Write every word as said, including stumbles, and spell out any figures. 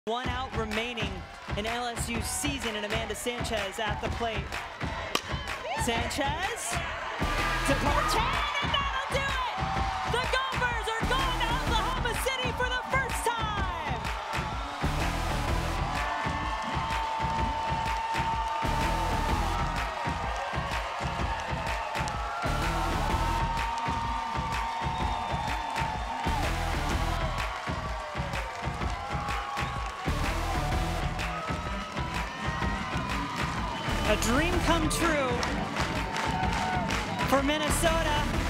One out remaining in L S U's season, and Amanda Sanchez at the plate. Sanchez to Partain, and that'll do it! The Gophers are going to Oklahoma City for the first time! A dream come true for Minnesota.